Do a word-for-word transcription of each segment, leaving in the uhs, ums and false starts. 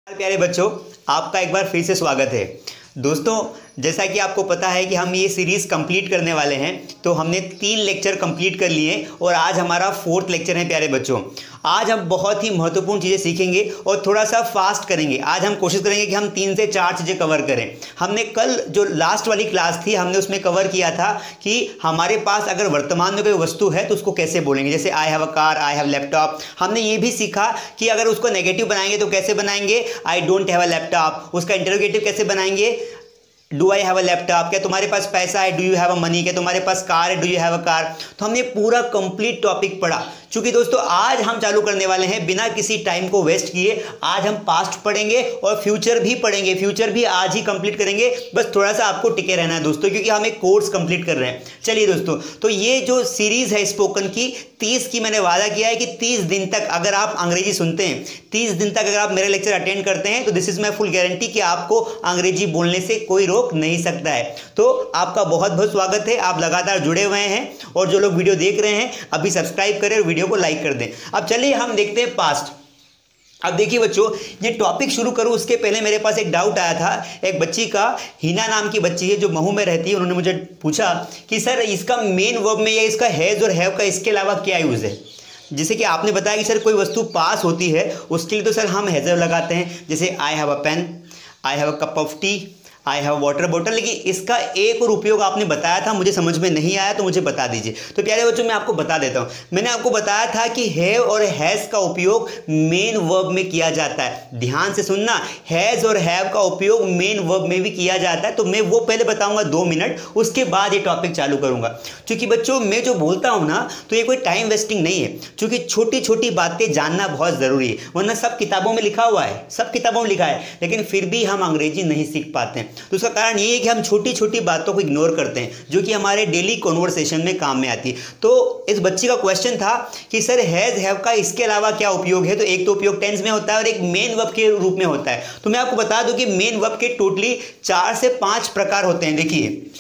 प्यारे बच्चों, आपका एक बार फिर से स्वागत है। दोस्तों, जैसा कि आपको पता है कि हम ये सीरीज़ कंप्लीट करने वाले हैं, तो हमने तीन लेक्चर कंप्लीट कर लिए और आज हमारा फोर्थ लेक्चर है। प्यारे बच्चों, आज हम बहुत ही महत्वपूर्ण चीज़ें सीखेंगे और थोड़ा सा फास्ट करेंगे। आज हम कोशिश करेंगे कि हम तीन से चार चीज़ें कवर करें। हमने कल जो लास्ट वाली क्लास थी, हमने उसमें कवर किया था कि हमारे पास अगर वर्तमान में कोई वस्तु है तो उसको कैसे बोलेंगे। जैसे I have a car, I have laptop. हमने ये भी सीखा कि अगर उसको नेगेटिव बनाएंगे तो कैसे बनाएंगे, I don't have a laptop. उसका इंटरोगेटिव कैसे बनाएंगे, do I have a laptop. क्या तुम्हारे पास पैसा है, do you have a money. क्या तुम्हारे पास कार है, do you have a car. तो हमने पूरा कंप्लीट टॉपिक पढ़ा। चूंकि दोस्तों आज हम चालू करने वाले हैं बिना किसी टाइम को वेस्ट किए। आज हम पास्ट पढ़ेंगे और फ्यूचर भी पढ़ेंगे। फ्यूचर भी आज ही कंप्लीट करेंगे। बस थोड़ा सा आपको टिके रहना है दोस्तों, क्योंकि हम एक कोर्स कंप्लीट कर रहे हैं। चलिए दोस्तों, तो ये जो सीरीज है स्पोकन की, तीस की मैंने वादा किया है कि तीस दिन तक अगर आप अंग्रेजी सुनते हैं, तीस दिन तक अगर आप मेरे लेक्चर अटेंड करते हैं, तो this is my full guarantee कि आपको अंग्रेजी बोलने से कोई रोक नहीं सकता है। तो आपका बहुत बहुत स्वागत है। आप लगातार जुड़े हुए हैं और जो लोग वीडियो देख रहे हैं अभी सब्सक्राइब करें और वीडियो को लाइक कर दें। अब चलिए हम देखते हैं पास्ट। अब देखिए बच्चों, ये टॉपिक शुरू करूं उसके पहले मेरे पास एक डाउट आया था। एक बच्ची का, हिना नाम की बच्ची है जो महू में रहती है, उन्होंने मुझे पूछा कि सर इसका मेन वर्ब में या इसका हैज़ और हैव का इसके अलावा क्या यूज़ है। जैसे कि आपने बताया कि सर कोई वस्तु पास होती है उसके लिए तो सर हम हैज़ लगाते हैं। जैसे I have a pen, I have a cup of tea, I have water bottle. लेकिन इसका एक और उपयोग आपने बताया था, मुझे समझ में नहीं आया, तो मुझे बता दीजिए। तो प्यारे बच्चों, मैं आपको बता देता हूं। मैंने आपको बताया था कि हैव और हैज़ का उपयोग मेन वर्ब में किया जाता है। ध्यान से सुनना, हैज़ और हैव का उपयोग मेन वर्ब में भी किया जाता है। तो मैं वो पहले बताऊंगा दो मिनट, उसके बाद ये टॉपिक चालू करूंगा। क्योंकि बच्चों मैं जो बोलता हूं ना, तो ये कोई टाइम वेस्टिंग नहीं है। क्योंकि छोटी छोटी बातें जानना बहुत ज़रूरी है, वरना सब किताबों में लिखा हुआ है, सब किताबों में लिखा है, लेकिन फिर भी हम अंग्रेजी नहीं सीख पाते हैं। तो उसका कारण ये है कि हम छोटी छोटी बातों को इग्नोर करते हैं, जो कि हमारे डेली कॉन्वर्सेशन में काम में आती है। तो इस बच्ची का क्वेश्चन था कि सर हैज़ हैव का इसके अलावा क्या उपयोग है। तो एक तो उपयोग टेंस में होता है और एक मेन वर्ब के रूप में होता है। तो मैं आपको बता दूं कि मेन वर्ब के टोटली चार से पांच प्रकार होते हैं। देखिए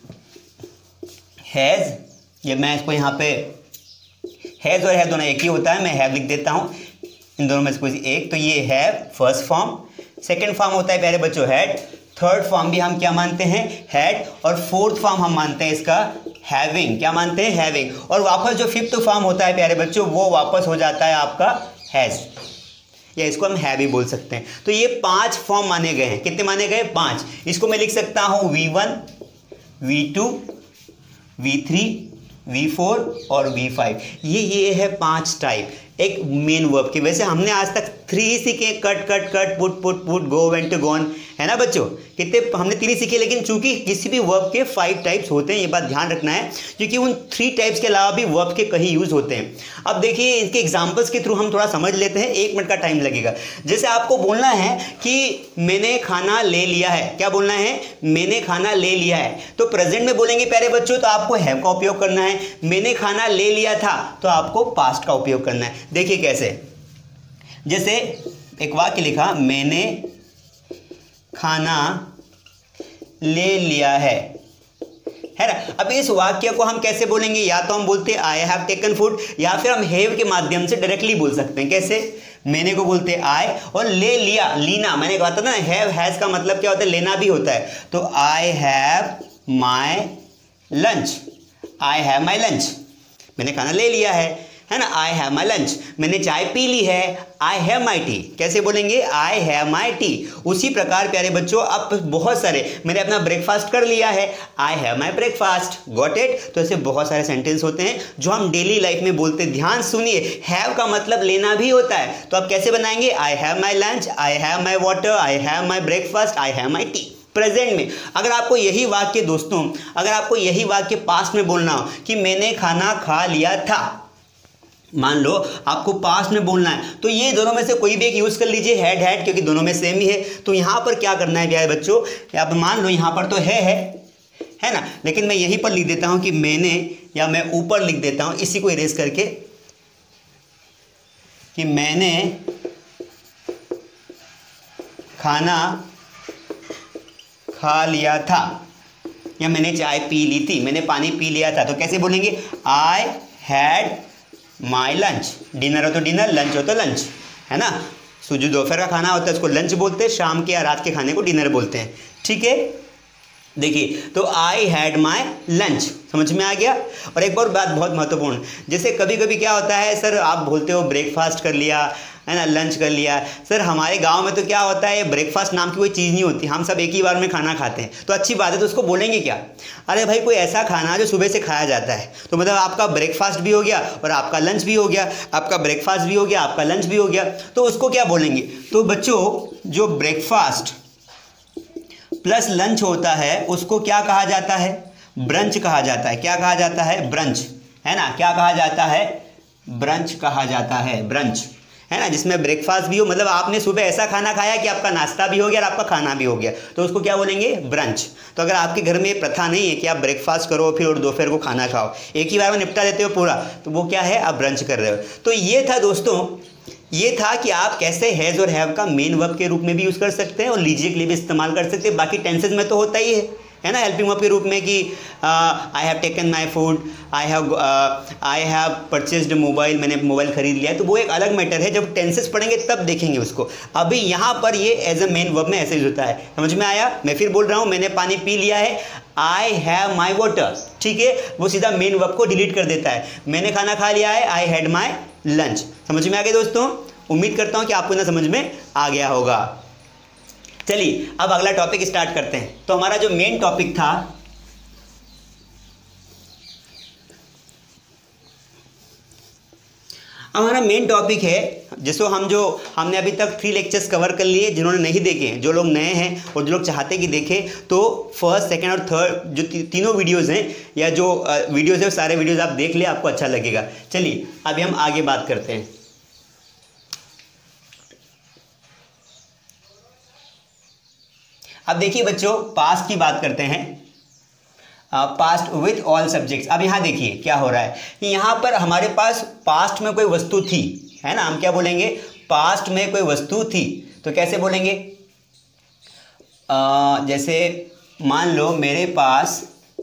हैज़, ये मैं इसको यहाँ पे हैज़ और हैव दोनों एक ही होता है, मैं हैव लिख देता हूँ इन दोनों में से कोई एक। तो ये have first form, second form होता है प्यारे बच्चों हैड, थर्ड फॉर्म भी हम क्या मानते हैं, हैड, और फोर्थ फॉर्म हम मानते हैं इसका हैविंग। क्या मानते हैं, हैविंग। और वापस जो फिफ्थ फॉर्म होता है प्यारे बच्चों, वो वापस हो जाता है आपका हैज, या इसको हम हैव भी बोल सकते हैं। तो ये पांच फॉर्म माने गए हैं। कितने माने गए, पांच। इसको मैं लिख सकता हूं V one, V two, V three, V four और वी फाइव। ये ये है पांच टाइप एक मेन वर्ब के। वैसे हमने आज तक थ्री ही सीखे, cut cut cut, put put put, go went gone, है ना बच्चों। कितने हमने तीन ही सीखे, लेकिन चूंकि किसी भी वर्ब के फाइव टाइप्स होते हैं, ये बात ध्यान रखना है, क्योंकि उन थ्री टाइप्स के अलावा भी वर्ब के कहीं यूज होते हैं। अब देखिए इनके एग्जांपल्स के थ्रू हम थोड़ा समझ लेते हैं, एक मिनट का टाइम लगेगा। जैसे आपको बोलना है कि मैंने खाना ले लिया है। क्या बोलना है, मैंने खाना ले लिया है। तो प्रेजेंट में बोलेंगे प्यारे बच्चों, तो आपको हैव का उपयोग करना है। मैंने खाना ले लिया था, तो आपको पास्ट का उपयोग करना है। देखिए कैसे, जैसे एक वाक्य लिखा, मैंने खाना ले लिया है, है ना। अब इस वाक्य को हम कैसे बोलेंगे, या तो हम बोलते हैं आई हैव टेकन फूड, या फिर हम हैव के माध्यम से डायरेक्टली बोल सकते हैं। कैसे, मैंने को बोलते हैं आई, और ले लिया, लीना, मैंने कहा था ना हैव हैज का मतलब क्या होता है, लेना भी होता है। तो I have my lunch, I have my lunch, मैंने खाना ले लिया है, है ना। आई हैव माई लंच, मैंने चाय पी ली है, आई हैव माई टी। कैसे बोलेंगे, आई हैव माई टी। उसी प्रकार प्यारे बच्चों, अब बहुत सारे, मैंने अपना ब्रेकफास्ट कर लिया है, I have my breakfast, got it. तो ऐसे बहुत सारे सेंटेंस होते हैं जो हम डेली लाइफ में बोलते हैं। ध्यान सुनिए, हैव का मतलब लेना भी होता है। तो आप कैसे बनाएंगे, I have my lunch, I have my water, I have my breakfast, I have my tea. Present में अगर आपको यही वाक्य दोस्तों, अगर आपको यही वाक्य पास्ट में बोलना हो कि मैंने खाना खा लिया था, मान लो आपको पास्ट में बोलना है, तो ये दोनों में से कोई भी एक यूज कर लीजिए, हैड हैड, क्योंकि दोनों में सेम ही है। तो यहां पर क्या करना है प्यारे बच्चों, आप मान लो यहां पर तो है है है ना, लेकिन मैं यहीं पर लिख देता हूं कि मैंने, या मैं ऊपर लिख देता हूं इसी को इरेज करके कि मैंने खाना खा लिया था, या मैंने चाय पी ली थी, मैंने पानी पी लिया था। तो कैसे बोलेंगे, I had my lunch. Dinner हो तो डिनर, लंच हो तो लंच, है ना। सो जो दोपहर का खाना होता है उसको लंच बोलते हैं, शाम के या रात के खाने को डिनर बोलते हैं। ठीक है, देखिए तो आई हैड माई लंच, समझ में आ गया। और एक और बात बहुत महत्वपूर्ण, जैसे कभी कभी क्या होता है सर, आप बोलते हो ब्रेकफास्ट कर लिया है ना, लंच कर लिया। सर हमारे गांव में तो क्या होता है, ब्रेकफास्ट नाम की कोई चीज़ नहीं होती, हम सब एक ही बार में खाना खाते हैं। तो अच्छी बात है, तो उसको बोलेंगे क्या? अरे भाई कोई ऐसा खाना जो सुबह से खाया जाता है, तो मतलब आपका ब्रेकफास्ट भी हो गया और आपका लंच भी हो गया, आपका ब्रेकफास्ट भी हो गया, आपका लंच भी हो गया, तो उसको क्या बोलेंगे? तो बच्चों जो ब्रेकफास्ट प्लस लंच होता है उसको क्या कहा जाता है? ब्रंच कहा जाता है। क्या कहा जाता है? ब्रंच, है ना। क्या कहा जाता है? ब्रंच कहा जाता है, ब्रंच, है ना, जिसमें ब्रेकफास्ट भी हो, मतलब आपने सुबह ऐसा खाना खाया कि आपका नाश्ता भी हो गया और आपका खाना भी हो गया, तो उसको क्या बोलेंगे? ब्रंच। तो अगर आपके घर में ये प्रथा नहीं है कि आप ब्रेकफास्ट करो फिर और दोपहर को खाना खाओ, एक ही बार में निपटा देते हो पूरा, तो वो क्या है? आप ब्रंच कर रहे हो। तो ये था दोस्तों, ये था कि आप कैसे हैज़ और हैव का मेन वर्ब के रूप में भी यूज़ कर सकते हैं और लीजिए के लिए भी इस्तेमाल कर सकते हैं। बाकी टेंसेज में तो होता ही है, है ना, हेल्पिंग वर्ब के रूप में कि I have taken my food, I have I have purchased mobile, मैंने मोबाइल खरीद लिया, तो वो एक अलग मैटर है, जब टेंसेस पढ़ेंगे तब देखेंगे उसको। अभी यहाँ पर ये एज अ मेन वर्ब में ऐसे यूज होता है, समझ में आया? मैं फिर बोल रहा हूँ, मैंने पानी पी लिया है, आई हैव माई वाटर, ठीक है, वो सीधा मेन वर्ब को डिलीट कर देता है। मैंने खाना खा लिया है, आई हैड माई लंच। समझ में आ गया दोस्तों? उम्मीद करता हूँ कि आपको ना समझ में आ गया होगा। चलिए अब अगला टॉपिक स्टार्ट करते हैं। तो हमारा जो मेन टॉपिक था, हमारा मेन टॉपिक है जिसको हम जो हमने अभी तक थ्री लेक्चर्स कवर कर लिए, जिन्होंने नहीं देखे, जो लोग नए हैं और जो लोग चाहते कि देखें, तो फर्स्ट सेकंड और थर्ड जो ती, तीनों वीडियोस हैं या जो वीडियोस है सारे वीडियोस आप देख ले, आपको अच्छा लगेगा। चलिए अभी हम आगे बात करते हैं। अब देखिए बच्चों, पास्ट की बात करते हैं, पास्ट विथ ऑल सब्जेक्ट्स। अब यहाँ देखिए क्या हो रहा है कि यहाँ पर हमारे पास पास्ट में कोई वस्तु थी, है ना, हम क्या बोलेंगे? पास्ट में कोई वस्तु थी, तो कैसे बोलेंगे? आ, जैसे मान लो मेरे पास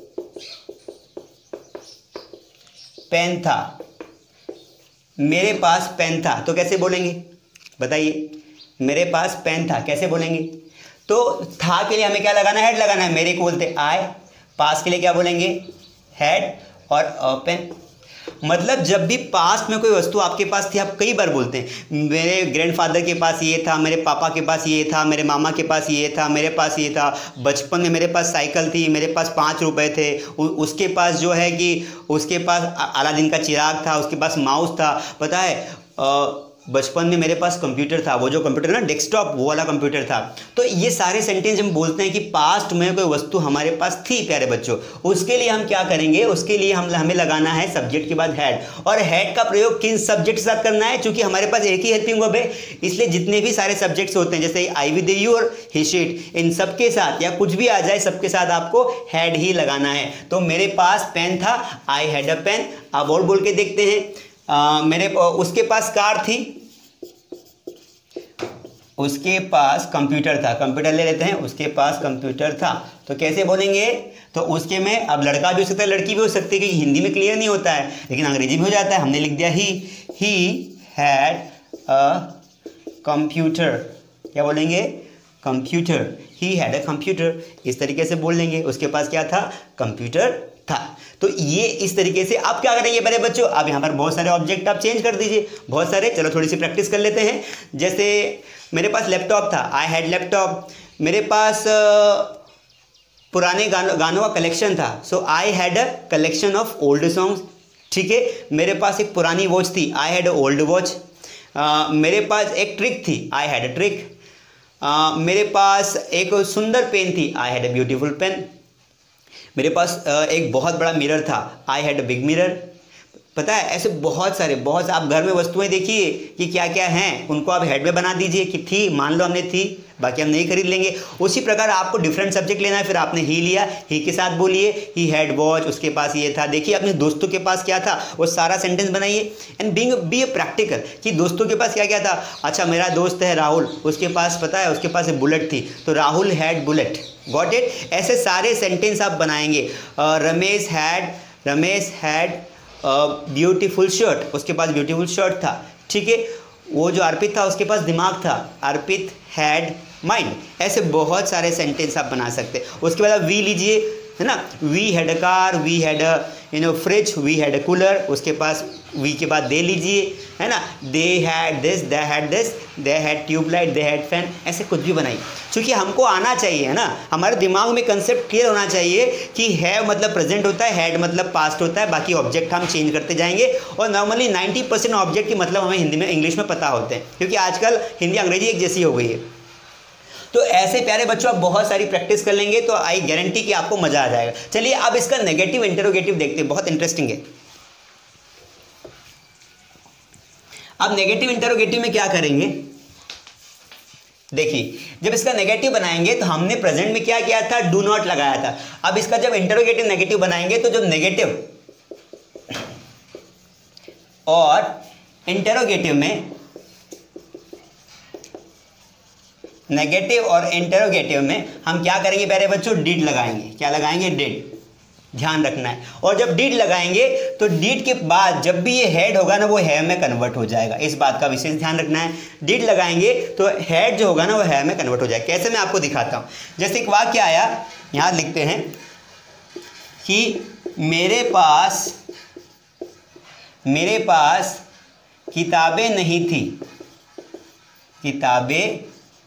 पेन था, मेरे पास पेन था, तो कैसे बोलेंगे? बताइए, मेरे पास पेन था, कैसे बोलेंगे? तो था के लिए हमें क्या लगाना है? हेड लगाना है। मेरे को बोलते आई, पास के लिए क्या बोलेंगे? हेड और पेन। मतलब जब भी पास्ट में कोई वस्तु आपके पास थी, आप कई बार बोलते हैं मेरे ग्रैंडफादर के पास ये था, मेरे पापा के पास ये था, मेरे मामा के पास ये था, मेरे पास ये था, बचपन में मेरे पास साइकिल थी, मेरे पास पाँच रुपए थे, उ, उसके पास जो है कि उसके पास अलादीन का चिराग था, उसके पास माउस था, पता है आ, बचपन में मेरे पास कंप्यूटर था, वो जो कंप्यूटर ना डेस्कटॉप, वो वाला कंप्यूटर था। तो ये सारे सेंटेंस हम बोलते हैं कि पास्ट में कोई वस्तु हमारे पास थी प्यारे बच्चों। उसके लिए हम क्या करेंगे? उसके लिए हम हमें लगाना है सब्जेक्ट के बाद हेड, और हेड का प्रयोग किन सब्जेक्ट के साथ करना है? क्योंकि हमारे पास एक ही हेल्पिंग वर्ब है, इसलिए जितने भी सारे सब्जेक्ट्स होते हैं, जैसे आई विद यू और ही शीट, इन सबके साथ या कुछ भी आ जाए सबके साथ आपको हेड ही लगाना है। तो मेरे पास पेन था, आई हैड अ पेन। अब और बोल के देखते हैं, आ, मेरे उसके पास कार थी, उसके पास कंप्यूटर था, कंप्यूटर ले लेते हैं, उसके पास कंप्यूटर था, तो कैसे बोलेंगे? तो उसके में अब लड़का भी हो सकता है, लड़की भी हो सकती है, क्योंकि हिंदी में क्लियर नहीं होता है, लेकिन अंग्रेजी में हो जाता है। हमने लिख दिया ही ही हैड अ कंप्यूटर, क्या बोलेंगे? Computer, he had a computer, इस तरीके से बोल लेंगे। उसके पास क्या था? कंप्यूटर था। तो ये इस तरीके से आप क्या करेंगे मेरे बच्चों? अब यहाँ पर बहुत सारे ऑब्जेक्ट आप चेंज कर दीजिए, बहुत सारे। चलो थोड़ी सी प्रैक्टिस कर लेते हैं। जैसे मेरे पास लैपटॉप था, आई हैड लैपटॉप। मेरे पास पुराने गानों गानों का कलेक्शन था, so I had a collection of old songs, ठीक है। मेरे पास एक पुरानी वॉच थी, I had a old watch. मेरे पास एक ट्रिक थी, आई हैड अ ट्रिक। मेरे पास एक सुंदर पेन थी, I had a beautiful pen. मेरे पास एक बहुत बड़ा मिरर था, I had a big mirror. पता है ऐसे बहुत सारे बहुत आप घर में वस्तुएं देखिए कि क्या क्या हैं, उनको आप हेड में बना दीजिए कि थी, मान लो हमने थी, बाकी हम नहीं खरीद लेंगे। उसी प्रकार आपको डिफरेंट सब्जेक्ट लेना है, फिर आपने ही लिया, ही के साथ बोलिए ही हैड वॉच, उसके पास ये था। देखिए अपने दोस्तों के पास क्या था, वो सारा सेंटेंस बनाइए and being be a practical कि दोस्तों के पास क्या क्या था। अच्छा मेरा दोस्त है राहुल, उसके पास पता है उसके पास एक बुलेट थी, तो Rahul had bullet, got it. ऐसे सारे सेंटेंस आप बनाएंगे। Ramesh had Ramesh had beautiful shirt, उसके पास ब्यूटीफुल शर्ट था, ठीक है। वो जो अर्पित था उसके पास दिमाग था, अर्पित हैड माइंड। ऐसे बहुत सारे सेंटेंस आप बना सकते हैं। उसके बाद आप वी लीजिए, है ना, we had a car, we had a you know fridge, we had a cooler. उसके पास वी के बाद दे लीजिए, है ना, they had this, they had this, they had tube light, they had fan. ऐसे कुछ भी बनाइए, क्योंकि हमको आना चाहिए, है ना, हमारे दिमाग में कंसेप्ट क्लियर होना चाहिए कि हैव मतलब प्रेजेंट होता है, हैड मतलब पास्ट होता है, बाकी ऑब्जेक्ट हम चेंज करते जाएंगे। और नॉर्मली नाइन्टी परसेंट ऑब्जेक्ट के मतलब हमें हिंदी में, इंग्लिश में पता होते हैं, क्योंकि आजकल हिंदी अंग्रेजी एक जैसी हो गई है। तो ऐसे प्यारे बच्चों आप बहुत सारी प्रैक्टिस कर लेंगे तो आई गारंटी कि आपको मजा आ जाएगा। चलिए अब इसका नेगेटिव इंटरोगेटिव देखते हैं, बहुत इंटरेस्टिंग है। अब नेगेटिव इंटरोगेटिव में क्या करेंगे, देखिए, जब इसका नेगेटिव बनाएंगे तो हमने प्रेजेंट में क्या किया था, डू नॉट लगाया था। अब इसका जब इंटरोगेटिव नेगेटिव बनाएंगे तो जब नेगेटिव और इंटरोगेटिव में, नेगेटिव और इंटरोगेटिव में हम क्या करेंगे प्यारे बच्चों, डिड लगाएंगे। क्या लगाएंगे, डिड, ध्यान रखना है। और जब डिड लगाएंगे तो डिड के बाद जब भी ये हेड होगा ना वो हैव में कन्वर्ट हो जाएगा, इस बात का विशेष ध्यान रखना है। डिड लगाएंगे तो हेड जो होगा ना वो हैव में कन्वर्ट हो जाएगा। कैसे, मैं आपको दिखाता हूँ। जैसे एक वाक्य आया, यहाँ लिखते हैं कि मेरे पास मेरे पास किताबें नहीं थी, किताबें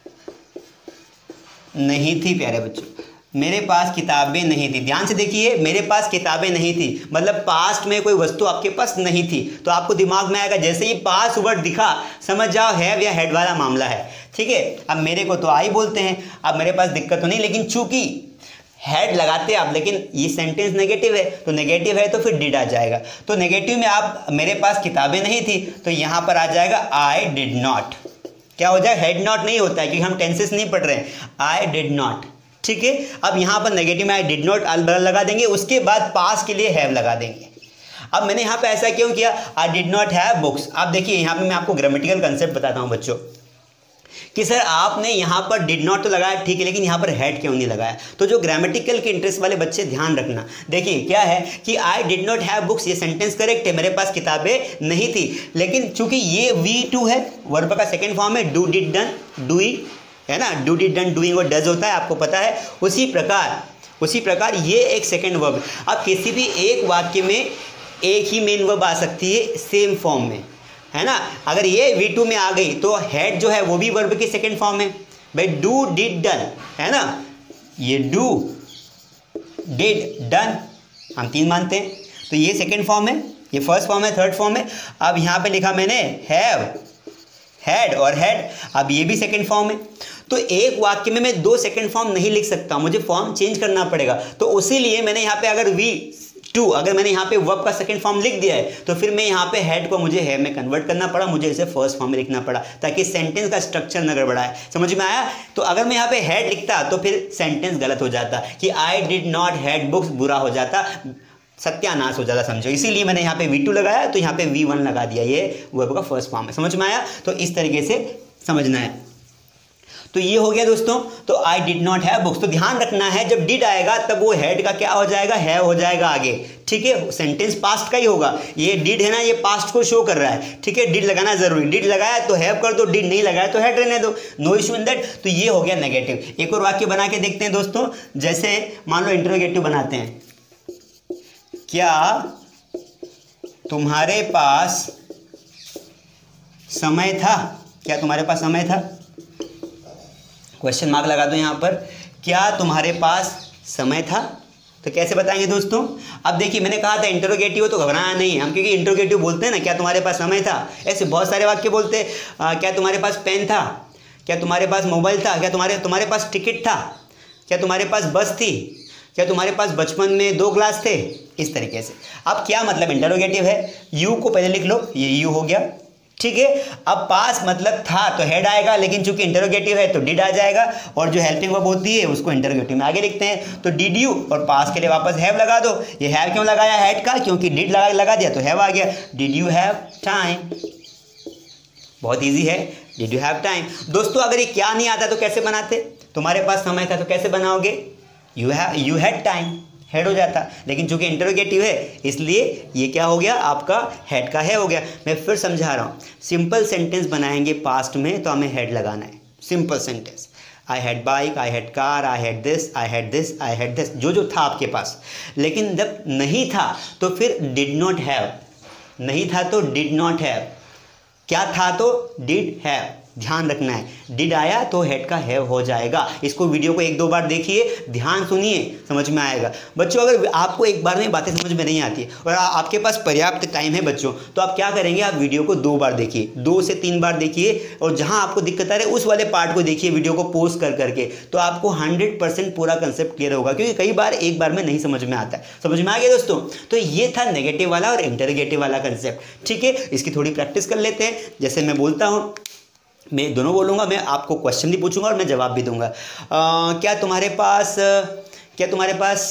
नहीं थी प्यारे बच्चों, मेरे पास किताबें नहीं थी। ध्यान से देखिए, मेरे पास किताबें नहीं थी मतलब पास्ट में कोई वस्तु आपके पास नहीं थी। तो आपको दिमाग में आएगा, जैसे ही पास्ट वर्ड दिखा समझ जाओ हैव या हेड वाला मामला है, ठीक है। अब मेरे को तो आई बोलते हैं, अब मेरे पास दिक्कत तो नहीं, लेकिन चूंकि हेड लगाते आप, लेकिन ये सेंटेंस नेगेटिव है तो नेगेटिव है तो फिर डिड आ जाएगा। तो नेगेटिव में आप मेरे पास किताबें नहीं थी तो यहाँ पर आ जाएगा आई डिड नॉट। क्या हो जाएगा, हेड नॉट नहीं होता है क्योंकि हम टेंसेस नहीं पढ़ रहे हैं, आई डिड नॉट, ठीक है। अब यहाँ पर नेगेटिव में आई डिड नॉट लगा देंगे, उसके बाद पास के लिए हैव लगा देंगे। अब मैंने यहाँ पे ऐसा क्यों किया, I did not have books. अब देखिए यहाँ पे मैं आपको ग्रामेटिकल कंसेप्ट बताता हूँ बच्चों कि सर आपने यहाँ पर डिड नॉट तो लगाया ठीक है, लेकिन यहाँ पर हैड क्यों नहीं लगाया। तो जो ग्रामेटिकल के इंटरेस्ट वाले बच्चे ध्यान रखना, देखिए क्या है कि I did not have books, ये सेंटेंस करेक्ट है, मेरे पास किताबें नहीं थी, लेकिन चूंकि ये वी टू है, वर्ब का सेकेंड फॉर्म है, डू डिड डन, डूइंग, है ना, डू डिड डन डूइंग और डज होता है, आपको पता है। उसी प्रकार उसी प्रकार ये एक सेकेंड वर्ब। अब किसी भी एक वाक्य में एक ही मेन वर्ब आ सकती है सेम फॉर्म में, है ना। अगर ये वी टू में आ गई तो हेड जो है वो भी वर्ब की सेकेंड फॉर्म है भाई, डू डिड डन, है ना, ये डू डिड डन हम तीन मानते हैं, तो ये सेकेंड फॉर्म है, ये फर्स्ट फॉर्म है, थर्ड फॉर्म है। अब यहाँ पे लिखा मैंने हैव, हैड और हेड, अब ये भी सेकेंड फॉर्म है। तो एक वाक्य में मैं दो सेकेंड फॉर्म नहीं लिख सकता, मुझे फॉर्म चेंज करना पड़ेगा। तो उसी लिए मैंने यहाँ पे अगर वी टू, अगर मैंने यहाँ पे वर्ब का सेकंड फॉर्म लिख दिया है तो फिर मैं यहाँ पे हेड को मुझे है में कन्वर्ट करना पड़ा, मुझे इसे फर्स्ट फॉर्म में लिखना पड़ा ताकि सेंटेंस का स्ट्रक्चर न गड़बड़ाए। समझ में आया। तो अगर मैं यहाँ पे हेड लिखता तो फिर सेंटेंस गलत हो जाता कि I did not had books, बुरा हो जाता, सत्यानाश हो जाता, समझो। इसीलिए मैंने यहाँ पे वी टू लगाया तो यहाँ पे वी वन लगा दिया, ये वर्ब का फर्स्ट फॉर्म है। समझ में आया। तो इस तरीके से समझना है। तो ये हो गया दोस्तों। तो I did not have books, तो ध्यान रखना है जब डिड आएगा तब वो हेड का क्या हो जाएगा, हैव हो जाएगा आगे, ठीक है। सेंटेंस पास्ट का ही होगा, ये डिड है ना, ये पास्ट को शो कर रहा है, ठीक है। डिड लगाना जरूरी, डिड लगाया तो हैव कर दो, डिड नहीं लगाया तो हेड रहने दो, नो इशू इन दैट। तो ये हो गया नेगेटिव। एक और वाक्य बना के देखते हैं दोस्तों। जैसे मान लो इंटरोगेटिव बनाते हैं, क्या तुम्हारे पास समय था, क्या तुम्हारे पास समय था, क्वेश्चन मार्क लगा दो यहाँ पर, क्या तुम्हारे पास समय था। तो कैसे बताएंगे दोस्तों। अब देखिए मैंने कहा था इंटरोगेटिव तो घबराना नहीं है हम, क्योंकि इंटरोगेटिव बोलते हैं ना, क्या तुम्हारे पास समय था, ऐसे बहुत सारे वाक्य बोलते हैं। क्या तुम्हारे पास पेन था, क्या तुम्हारे पास मोबाइल था, क्या तुम्हारे तुम्हारे पास टिकट था, क्या तुम्हारे पास बस थी, क्या तुम्हारे पास बचपन में दो ग्लास थे, इस तरीके से। अब क्या मतलब इंटरोगेटिव है, यू को पहले लिख लो, ये यू हो गया, ठीक है। अब पास मतलब था तो हेड आएगा, लेकिन चूंकि इंटरोगेटिव है तो डिड आ जाएगा, और जो हेल्पिंग वर्ब होती है उसको इंटरोगेटिव में आगे लिखते हैं। तो डिड यू, और पास के लिए वापस हैव लगा दो। ये हैव क्यों लगाया हेड का, क्योंकि डिड लगा लगा दिया तो हैव आ गया। डिड यू हैव टाइम, बहुत ईजी है, डिड यू हैव टाइम। दोस्तों अगर ये क्या नहीं आता तो कैसे बनाते, तुम्हारे पास समय था तो कैसे बनाओगे, you have you had time, had हो जाता, लेकिन चूंकि इंटरोगेटिव है इसलिए ये क्या हो गया, आपका हेड का है हो गया। मैं फिर समझा रहा हूँ, सिंपल सेंटेंस बनाएंगे पास्ट में तो हमें हेड लगाना है। Simple sentence, I had bike, I had car, I had this, I had this, I had this, जो जो था आपके पास। लेकिन जब नहीं था तो फिर डिड नॉट हैव, नहीं था तो डिड नॉट हैव, क्या था तो डिड हैव, ध्यान रखना है। डिड आया तो हेड का हैव हो जाएगा। इसको वीडियो को एक दो बार देखिए, ध्यान सुनिए, समझ में आएगा। बच्चों अगर आपको एक बार में बातें समझ में नहीं आती और आ, आपके पास पर्याप्त टाइम है बच्चों, तो आप क्या करेंगे, आप वीडियो को दो बार देखिए, दो से तीन बार देखिए, और जहां आपको दिक्कत आ रही है उस वाले पार्ट को देखिए वीडियो को पॉज कर करके, तो आपको हंड्रेड परसेंट पूरा कंसेप्ट क्लियर होगा। क्योंकि कई बार एक बार में नहीं समझ में आता है। समझ में आ गया दोस्तों? तो ये था नेगेटिव वाला और इंटरोगेटिव वाला कंसेप्ट। ठीक है, इसकी थोड़ी प्रैक्टिस कर लेते हैं। जैसे मैं बोलता हूँ, मैं दोनों बोलूँगा, मैं आपको क्वेश्चन भी पूछूंगा और मैं जवाब भी दूंगा। आ, क्या तुम्हारे पास क्या तुम्हारे पास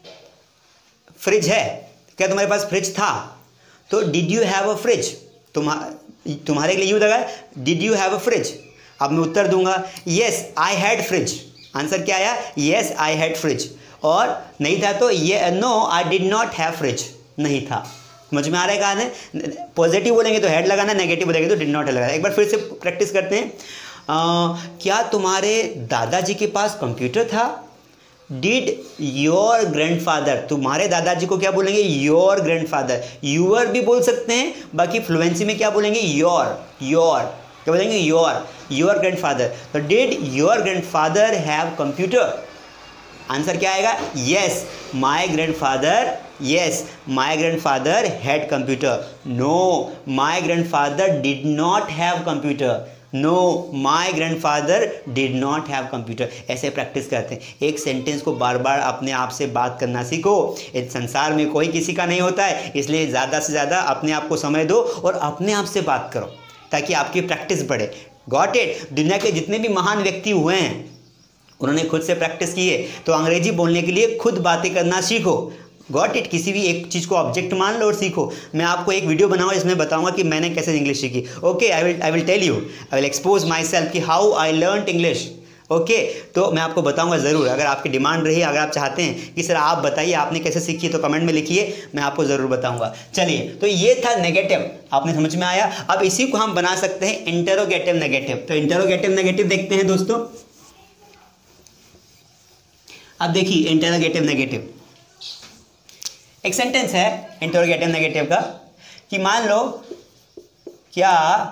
फ्रिज है? क्या तुम्हारे पास फ्रिज था? तो did you have a fridge, तुम्हारा तुम्हारे लिए यू लगा, did you have a fridge. अब मैं उत्तर दूंगा, yes I had fridge. Answer क्या आया? Yes I had fridge. और नहीं था तो ये no I did not have fridge, नहीं था। समझ में आ रहा है कहां है? पॉजिटिव बोलेंगे तो हेड लगाना, नेगेटिव बोलेंगे तो डिड नॉट लगाना। एक बार फिर से प्रैक्टिस करते हैं। आ, क्या तुम्हारे दादाजी के पास कंप्यूटर था? डिड योर ग्रैंडफादर, तुम्हारे दादाजी को क्या बोलेंगे? Your grandfather. यूअर भी बोल सकते हैं, बाकी फ्लुएंसी में क्या बोलेंगे? योर, योर क्या बोलेंगे? Your, your grandfather. तो did your grandfather have computer? Answer क्या आएगा? Yes my grandfather, yes my grandfather had computer. no my grandfather did not have computer. no my grandfather did not have computer. ऐसे practice करते हैं। एक sentence को बार बार अपने आप से बात करना सीखो। इस संसार में कोई किसी का नहीं होता है, इसलिए ज़्यादा से ज़्यादा अपने आप को समय दो और अपने आप से बात करो ताकि आपकी प्रैक्टिस बढ़े। Got it? दुनिया के जितने भी महान व्यक्ति हुए हैं उन्होंने खुद से प्रैक्टिस की है। तो अंग्रेजी बोलने के लिए खुद बातें करना सीखो। Got it? किसी भी एक चीज़ को ऑब्जेक्ट मान लो और सीखो। मैं आपको एक वीडियो बनाऊंगा जिसमें बताऊंगा कि मैंने कैसे इंग्लिश सीखी। Okay, I will I will tell you, I will expose myself कि how I learn English. Okay, तो मैं आपको बताऊंगा ज़रूर। अगर आपकी डिमांड रही, अगर आप चाहते हैं कि सर आप बताइए आपने कैसे सीखी, तो कमेंट में लिखिए, मैं आपको ज़रूर बताऊंगा। चलिए, तो ये था नेगेटिव, आपने समझ में आया। अब इसी को हम बना सकते हैं इंटरोगेटिव नेगेटिव। तो इंटरोगेटिव नेगेटिव देखते हैं दोस्तों। अब देखिए इंटरोगेटिव नेगेटिव, एक सेंटेंस है इंटरोगेटिव नेगेटिव का कि मान लो क्या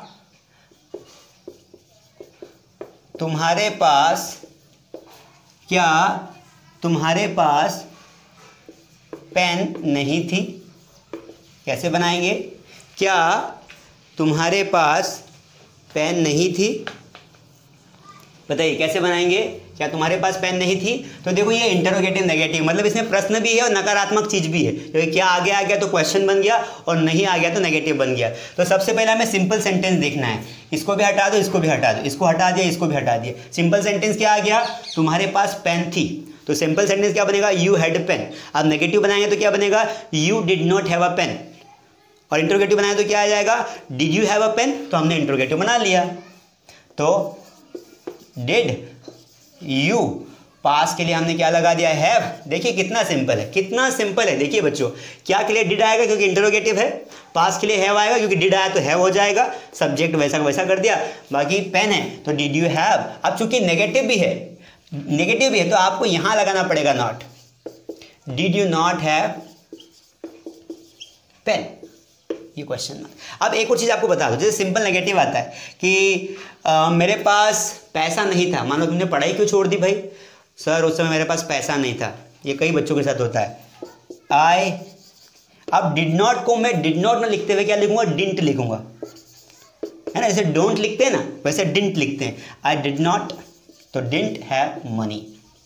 तुम्हारे पास क्या तुम्हारे पास पेन नहीं थी? कैसे बनाएंगे? क्या तुम्हारे पास पेन नहीं थी? बताइए कैसे बनाएंगे? क्या तुम्हारे पास पेन नहीं थी? तो देखो ये इंटरोगेटिव नेगेटिव, मतलब इसमें प्रश्न भी है और नकारात्मक चीज भी है। क्योंकि क्या आगे आ गया तो क्वेश्चन बन गया और नहीं आ गया तो नेगेटिव बन गया। तो सबसे पहले हमें सिंपल सेंटेंस देखना है। इसको भी हटा दो, इसको भी हटा दो, इसको हटा दिया, इसको भी हटा दिया। सिंपल सेंटेंस क्या आ गया? तुम्हारे पास पेन थी। तो सिंपल सेंटेंस क्या बनेगा? You had pen. अब नेगेटिव बनाएंगे तो क्या बनेगा? You did not have a pen. और इंटरोगेटिव बनाए तो क्या आ जाएगा? Did you have a pen. तो हमने इंटरोगेटिव बना लिया। तो डिड यू, पास के लिए हमने क्या लगा दिया? हैव। देखिए कितना सिंपल है, कितना सिंपल है। देखिए बच्चों, क्या के लिए डिड आएगा क्योंकि इंटरोगेटिव है, पास के लिए हैव आएगा क्योंकि डिड आया तो हैव हो जाएगा, सब्जेक्ट वैसा वैसा कर दिया। बाकी पेन है तो डिड यू हैव। अब चूंकि नेगेटिव भी है, नेगेटिव भी है तो आपको यहां लगाना पड़ेगा not. Did you not have pen, ये क्वेश्चन मार्क। अब एक और चीज़ आपको बता दो, जैसे सिंपल नेगेटिव आता है कि आ, मेरे पास पैसा नहीं था। मानो तुमने पढ़ाई क्यों छोड़ दी भाई? सर उस समय मेरे पास पैसा नहीं था। ये कई बच्चों के साथ होता है। आई, अब डिड नॉट को मैं डिड नॉट ना लिखते हुए क्या लिखूंगा? डिंट लिखूंगा, है ना। जैसे डोंट लिखते हैं ना, वैसे डिंट लिखते हैं। आई डिड नॉट, तो डिंट हैव मनी।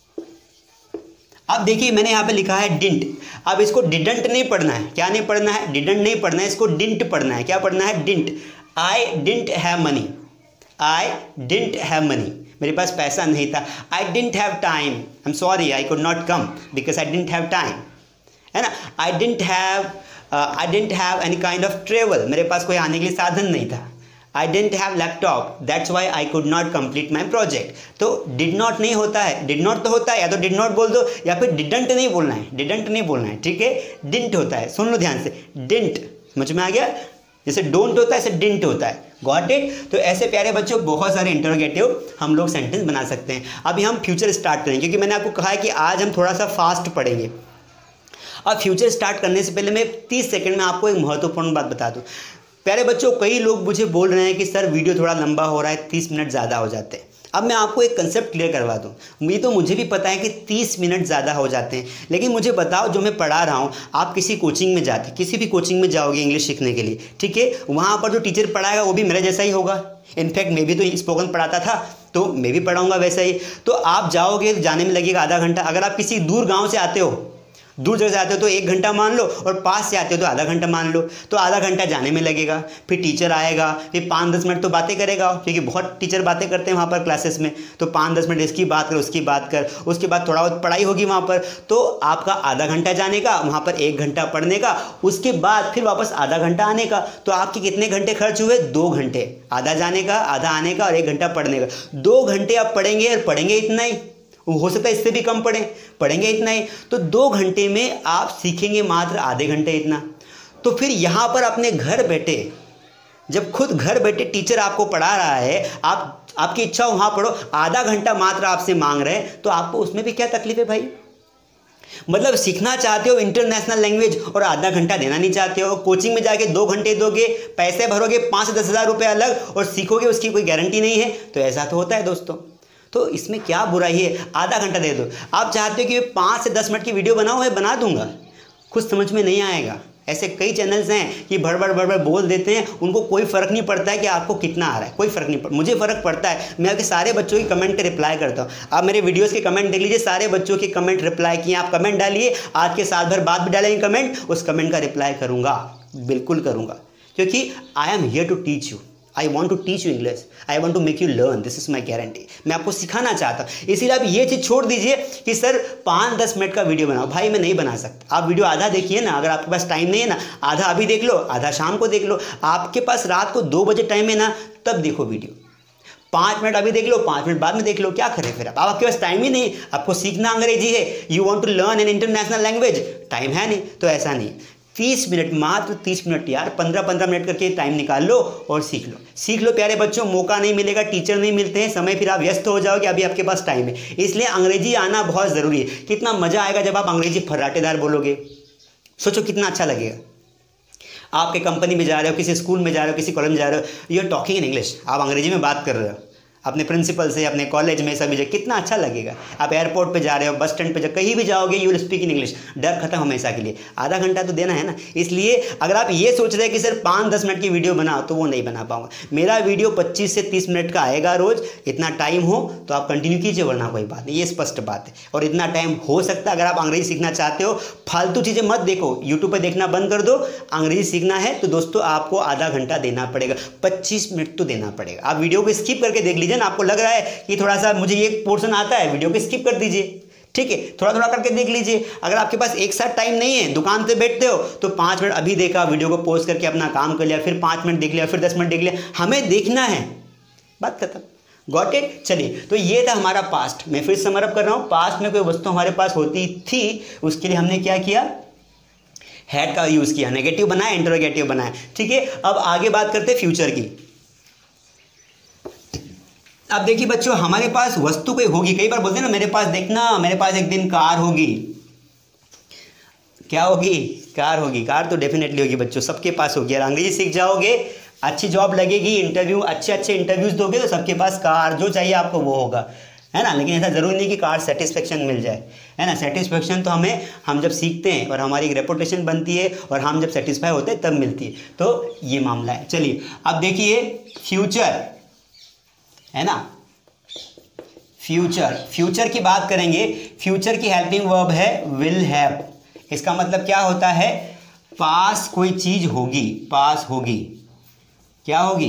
अब देखिए मैंने यहाँ पे लिखा है डिंट। अब इसको डिडंट नहीं पढ़ना है। क्या नहीं पढ़ना है? डिडंट नहीं पढ़ना है, इसको डिंट पढ़ना है। क्या पढ़ना है? Didn't. I didn't have money, I didn't have money, मेरे पास पैसा नहीं था। I didn't have time, I am sorry I could not come because I didn't have time, है ना। I didn't have I didn't have any kind of travel, मेरे पास कोई आने के लिए साधन नहीं था। I didn't have laptop that's why I could not complete my project. तो डिड नॉट नहीं होता है, डिड नॉट तो होता है, या तो डिड नॉट बोल दो या फिर डिडंट नहीं बोलना है, डिडंट नहीं बोलना है, ठीक है, डिंट होता है। सुन लो ध्यान से, डिंट समझ में आ गया, जैसे डोंट होता है ऐसे डिंट होता है, गॉट इट। तो ऐसे प्यारे बच्चों बहुत सारे इंटरोगेटिव हम लोग सेंटेंस बना सकते हैं। अभी हम फ्यूचर स्टार्ट करेंगे क्योंकि मैंने आपको कहा है कि आज हम थोड़ा सा फास्ट पढ़ेंगे। अब फ्यूचर स्टार्ट करने से पहले मैं तीस सेकंड में आपको एक महत्वपूर्ण बात बता दूं। प्यारे बच्चों, कई लोग मुझे बोल रहे हैं कि सर वीडियो थोड़ा लंबा हो रहा है, तीस मिनट ज़्यादा हो जाते हैं। अब मैं आपको एक कंसेप्ट क्लियर करवा दूं। ये तो मुझे भी पता है कि तीस मिनट ज़्यादा हो जाते हैं, लेकिन मुझे बताओ जो मैं पढ़ा रहा हूँ, आप किसी कोचिंग में जाते, किसी भी कोचिंग में जाओगे इंग्लिश सीखने के लिए, ठीक है, वहाँ पर जो टीचर पढ़ाएगा वो भी मेरे जैसा ही होगा। इनफैक्ट मैं भी तो स्पोकन पढ़ाता था, तो मैं भी पढ़ाऊँगा वैसा ही। तो आप जाओगे, जाने में लगेगा आधा घंटा। अगर आप किसी दूर गाँव से आते हो, दूर जगह से आते हो तो एक घंटा मान लो, और पास से आते हो तो आधा घंटा मान लो, तो आधा घंटा जाने में लगेगा। फिर टीचर आएगा, फिर पाँच दस मिनट तो बातें करेगा, क्योंकि बहुत टीचर बातें करते हैं वहाँ पर क्लासेस में, तो पाँच दस मिनट इसकी बात कर, उसकी बात कर, उसके बाद थोड़ा बहुत पढ़ाई होगी वहाँ पर, तो आपका आधा घंटा जाने का, वहाँ पर एक घंटा पढ़ने का, उसके बाद फिर वापस आधा घंटा आने का। तो आपके कितने घंटे खर्च हुए? दो घंटे, आधा जाने का, आधा आने का और एक घंटा पढ़ने का। दो घंटे आप पढ़ेंगे और पढ़ेंगे इतना ही, हो सकता है इससे भी कम पढ़ें, पढ़ेंगे इतना ही। तो दो घंटे में आप सीखेंगे मात्र आधे घंटे इतना। तो फिर यहाँ पर अपने घर बैठे, जब खुद घर बैठे टीचर आपको पढ़ा रहा है, आप आपकी इच्छा वहाँ पढ़ो, आधा घंटा मात्र आपसे मांग रहे हैं, तो आपको उसमें भी क्या तकलीफ है भाई? मतलब सीखना चाहते हो इंटरनेशनल लैंग्वेज और आधा घंटा देना नहीं चाहते हो। कोचिंग में जाके दो घंटे दोगे, पैसे भरोगे पाँच से दस हज़ार रुपये अलग, और सीखोगे उसकी कोई गारंटी नहीं है। तो ऐसा तो होता है दोस्तों। तो इसमें क्या बुराई है? आधा घंटा दे दो। आप चाहते हो कि पाँच से दस मिनट की वीडियो बनाओ, मैं बना दूंगा, कुछ समझ में नहीं आएगा। ऐसे कई चैनल्स हैं कि भड़ भड़ भड़ भड़ बोल देते हैं, उनको कोई फ़र्क नहीं पड़ता है कि आपको कितना आ रहा है, कोई फ़र्क नहीं पड़ता। मुझे फ़र्क पड़ता है, मैं आपके सारे बच्चों की कमेंट के रिप्लाई करता हूँ। आप मेरे वीडियोस के कमेंट देख लीजिए, सारे बच्चों के कमेंट रिप्लाई किए। आप कमेंट डालिए, आज के साल भर बाद भी डालेंगे कमेंट, उस कमेंट का रिप्लाई करूँगा, बिल्कुल करूँगा, क्योंकि I am here to teach you. I want to teach you English, I want to make you learn, this is my guarantee. मैं आपको सिखाना चाहता हूँ, इसीलिए आप ये चीज़ छोड़ दीजिए कि सर पाँच दस मिनट का वीडियो बनाओ। भाई मैं नहीं बना सकता। आप वीडियो आधा देखिए ना, अगर आपके पास टाइम नहीं है ना, आधा अभी देख लो, आधा शाम को देख लो। आपके पास रात को दो बजे टाइम है ना, तब देखो वीडियो। पाँच मिनट अभी देख लो, पाँच मिनट बाद में देख लो, क्या करें फिर आप? आपके पास टाइम ही नहीं, आपको सीखना अंग्रेजी है, you want to learn an international language, time है नहीं, तो ऐसा नहीं। तीस मिनट, मात्र तीस मिनट यार, पंद्रह पंद्रह मिनट करके टाइम निकाल लो और सीख लो, सीख लो प्यारे बच्चों। मौका नहीं मिलेगा, टीचर नहीं मिलते हैं, समय फिर आप व्यस्त हो जाओगे, अभी आपके पास टाइम है, इसलिए अंग्रेजी आना बहुत ज़रूरी है। कितना मज़ा आएगा जब आप अंग्रेजी फर्राटेदार बोलोगे, सोचो कितना अच्छा लगेगा। आपके कंपनी में जा रहे हो, किसी स्कूल में जा रहे हो, किसी कॉलेज में जा रहे हो, you are talking in English, आप अंग्रेजी में बात कर रहे हो अपने प्रिंसिपल से, अपने कॉलेज में, सभी जगह, कितना अच्छा लगेगा। आप एयरपोर्ट पे जा रहे हो, बस स्टैंड पे जा, कहीं भी जाओगे, you will speak in English, डर खत्म हमेशा के लिए। आधा घंटा तो देना है ना, इसलिए अगर आप ये सोच रहे हैं कि सर पाँच दस मिनट की वीडियो बनाओ, तो वो नहीं बना पाऊंगा। मेरा वीडियो पच्चीस से तीस मिनट का आएगा रोज, इतना टाइम हो तो आप कंटिन्यू कीजिए, वरना कोई बात नहीं, ये स्पष्ट बात है। और इतना टाइम हो सकता है, अगर आप अंग्रेजी सीखना चाहते हो, फालतू चीज़ें मत देखो, यूट्यूब पर देखना बंद कर दो। अंग्रेजी सीखना है तो दोस्तों आपको आधा घंटा देना पड़ेगा, पच्चीस मिनट तो देना पड़ेगा। आप वीडियो को स्किप करके देख लीजिए ना, आपको लग रहा है कि थोड़ा सा मुझे ये पोर्शन आता है, वीडियो को स्किप कर दीजिए, ठीक है, थोड़ा थोड़ा करके देख लीजिए। अगर आपके पास एक साथ टाइम नहीं है, दुकान पे बैठते हो, तो पाँच मिनट अभी देखा, वीडियो को पॉज करके अपना काम कर लिया, फिर पाँच मिनट देख लिया, फिर दस मिनट देख लिया, हमें देखना है, बात खत्म, गॉट इट। चलिए, तो ये था हमारा पास्ट। मैं फिर समरअप कर रहा हूँ, पास्ट में कोई वस्तु हमारे पास होती थी, उसके लिए हमने क्या किया, हैड का यूज़ किया, नेगेटिव बनाया, इंटरोगेटिव बनाया, ठीक है। अब आगे बात करते हैं फ्यूचर की। अब देखिए बच्चों, हमारे पास वस्तु कोई होगी, कई बार बोलते हैं ना, मेरे पास देखना, मेरे पास एक दिन कार होगी। क्या होगी? कार होगी। कार तो डेफिनेटली होगी बच्चों, सबके पास होगी। अगर अंग्रेजी सीख जाओगे, अच्छी जॉब लगेगी, इंटरव्यू, अच्छे अच्छे इंटरव्यूज दोगे, तो सबके पास कार, जो चाहिए आपको वो होगा, है ना। लेकिन ऐसा ज़रूरी नहीं कि कार सेटिस्फेक्शन मिल जाए, है ना। सेटिस्फेक्शन तो हमें, हम जब सीखते हैं और हमारी एक रेपुटेशन बनती है और हम जब सेटिस्फाई होते हैं तब मिलती है, तो ये मामला है। चलिए अब देखिए फ्यूचर, है ना, फ्यूचर, फ्यूचर की बात करेंगे। फ्यूचर की हेल्पिंग वर्ब है विल हैव। इसका मतलब क्या होता है, पास कोई चीज होगी, पास होगी, क्या होगी,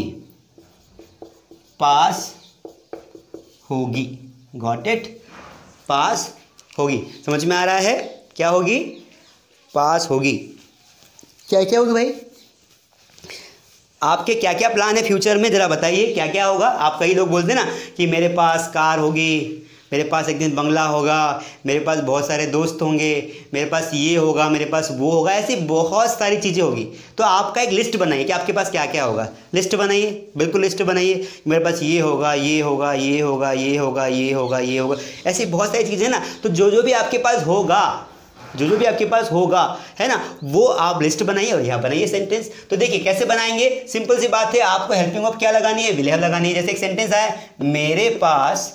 पास होगी, गॉट इट, पास होगी। समझ में आ रहा है, क्या होगी, पास होगी। क्या क्या होगी भाई, आपके क्या क्या प्लान है फ्यूचर में, ज़रा बताइए क्या क्या होगा। आप कई लोग बोलते हैं ना कि मेरे पास कार होगी, मेरे पास एक दिन बंगला होगा, मेरे पास बहुत सारे दोस्त होंगे, मेरे पास ये होगा, मेरे पास वो होगा, ऐसी बहुत सारी चीज़ें होगी। तो आपका एक लिस्ट बनाइए कि आपके पास क्या क्या होगा। लिस्ट बनाइए, बिल्कुल लिस्ट बनाइए। मेरे पास ये होगा, ये होगा, ये होगा, ये होगा, ये होगा, ये होगा, ऐसी बहुत सारी चीज़ें ना। तो जो जो भी आपके पास होगा, जो जो भी आपके पास होगा, है ना, वो आप लिस्ट बनाइए और यहाँ बनाइए सेंटेंस। तो देखिए कैसे बनाएंगे, सिंपल सी बात है। आपको हेल्पिंग वर्ब क्या लगानी है, विल हैव लगानी है। जैसे एक सेंटेंस आया, मेरे पास